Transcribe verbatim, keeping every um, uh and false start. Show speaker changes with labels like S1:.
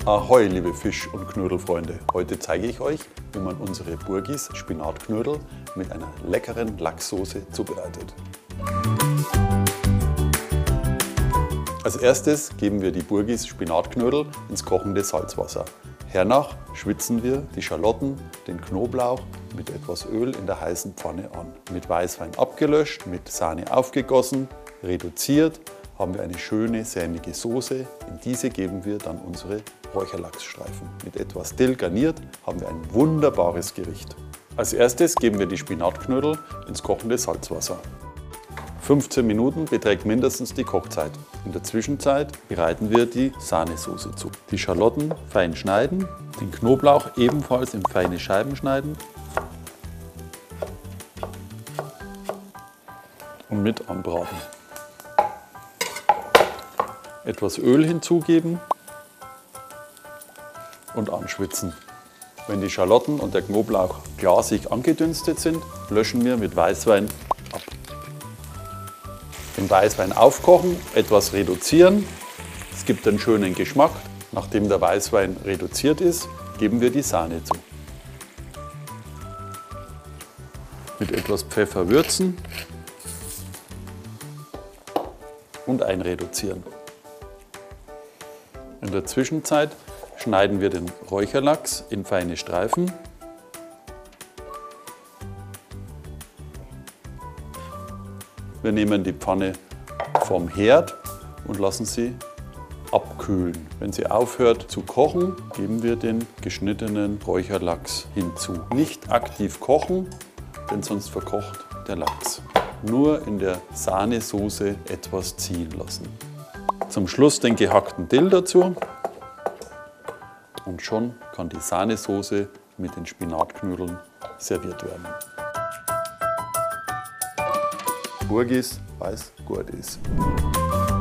S1: Ahoi, liebe Fisch- und Knödelfreunde! Heute zeige ich euch, wie man unsere Burgis Spinatknödel mit einer leckeren Lachssoße zubereitet. Als erstes geben wir die Burgis Spinatknödel ins kochende Salzwasser. Hernach schwitzen wir die Schalotten, den Knoblauch mit etwas Öl in der heißen Pfanne an. Mit Weißwein abgelöscht, mit Sahne aufgegossen, reduziert, haben wir eine schöne sämige Soße. In diese geben wir dann unsere Räucherlachsstreifen. Mit etwas Dill garniert haben wir ein wunderbares Gericht. Als erstes geben wir die Spinatknödel ins kochende Salzwasser. fünfzehn Minuten beträgt mindestens die Kochzeit. In der Zwischenzeit bereiten wir die Sahnesoße zu. Die Schalotten fein schneiden, den Knoblauch ebenfalls in feine Scheiben schneiden und mit anbraten. Etwas Öl hinzugeben und anschwitzen. Wenn die Schalotten und der Knoblauch glasig angedünstet sind, löschen wir mit Weißwein ab. Den Weißwein aufkochen, etwas reduzieren. Es gibt einen schönen Geschmack. Nachdem der Weißwein reduziert ist, geben wir die Sahne zu. Mit etwas Pfeffer würzen und einreduzieren. In der Zwischenzeit schneiden wir den Räucherlachs in feine Streifen. Wir nehmen die Pfanne vom Herd und lassen sie abkühlen. Wenn sie aufhört zu kochen, geben wir den geschnittenen Räucherlachs hinzu. Nicht aktiv kochen, denn sonst verkocht der Lachs. Nur in der Sahnesoße etwas ziehen lassen. Zum Schluss den gehackten Dill dazu und schon kann die Sahnesoße mit den Spinatknödeln serviert werden. Burgis, weiß gut ist.